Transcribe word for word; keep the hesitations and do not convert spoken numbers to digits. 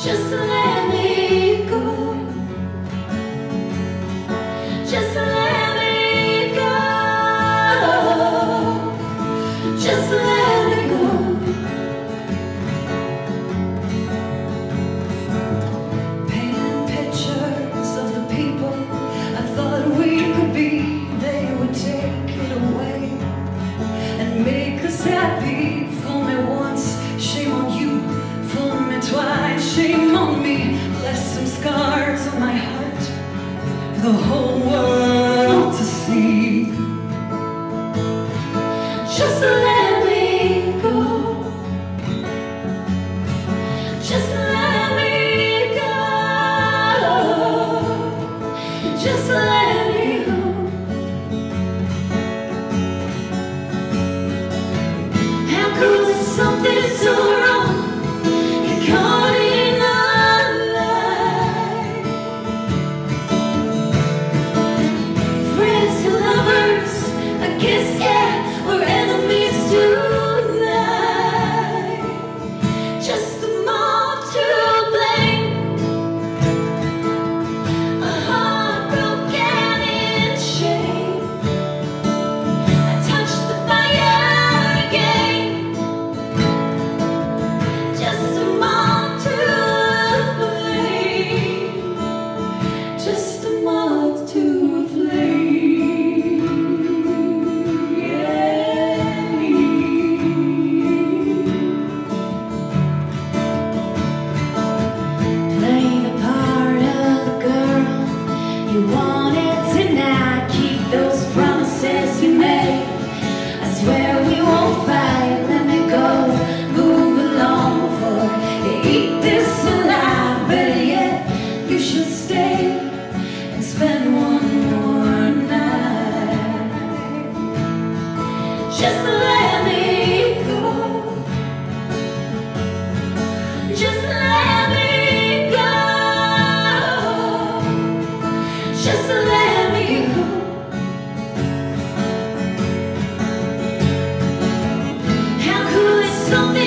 Just let me go. Just let me go. Just let me go. Painting pictures of the people I thought we could be, they would take it away and make us happy. Fool me once, shame on you. Fool me twice, shame on me. Left some scars on my heart for the whole world to see. Just let me go. Just let me go. Just let me go. How could something so wrong get caught in a lie? Friends to lovers, I guess, yeah, we're enemies tonight. Just a mob to blame, a heart broken in shame. I touched the fire again. Just a mob to blame. Just a mob to blame. Yeah. Play the part of the girl you wanted tonight. Keep those promises you made. I swear we won't fight. Let me go. Move along before you eat this alive. Better yet, you should stay and spend one more night. Just let me go. Just let me go. Just let me go. How could something